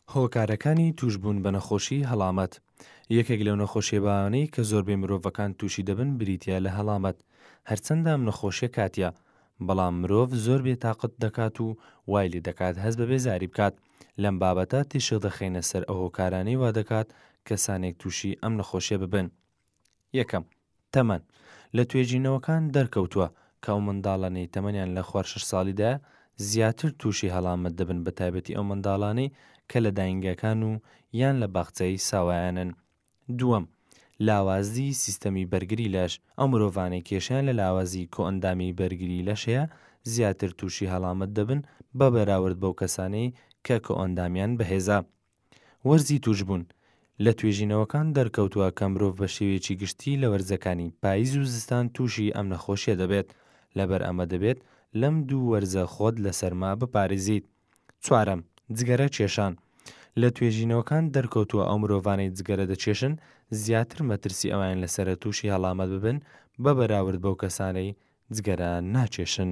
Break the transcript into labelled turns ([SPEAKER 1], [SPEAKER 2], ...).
[SPEAKER 1] هۆکارەکانی توشبوون بە نەخۆشی هەڵامەت. یەکێک لەو نەخۆشیێبانەی کە زۆربەی مرۆڤەکان تووشی دەبن بریتیە لە هەڵامەت. هەرچەندە ئەم نەخۆشیە کاتیە، بەڵام مرۆڤ زۆر بێتاقەت دەکات و وای لێ دەکات هەست بە بێزاری بکات. لەم بابەتە تێشێک دەخینە سەر ئەو هۆکارانەی وا دەکات کەسانێک تووشی ئەم نەخۆشیە ببن. یەکەم، تەمەن. لە توێژینەوەکان دەرکەوتووە کە ئەو منداڵانەی تەمەنیان لە 4-6 ساڵیدا زیاتر تووشی هەڵامەت دەبن، بە تایبەتی ئەو منداڵانەی کە لە داینگەکان و یان لە باخچەی ساوایانن. دووەم، لاوازی سیستەمی بەرگری لەش. ئەو مرۆڤانەی کێشیان لە لاوازی کۆئەندامی بەرگری لەشەیە زیاتر تووشی هەڵامەت دەبن بە بەراورد بەو کەسانەی کە کۆئەندامیان بەهێزە. وەرزی توشبوون. لە توێژینەوەکان دەرکەوتووە کە مرۆڤ بە شێوەیەکی گشتی لە وەرزەکانی پاییز و زستان تووشی ئەم نەخۆشیە دەبێت. لەبەر ئەمە دەبێت لەم دوو وەرزە خۆت لە سەرما بپارێزیت. چوارەم، جگەرە کێشان. لە توێژینەوەکان دەرکەوتووە ئەو مرۆڤانەی جگەرە دەکێشن زیاتر مەترسی ئەوان لەسەرە تووشی هەڵامەت ببن بە بەراورد بەو کەسانەی جگەرە ناکێشن.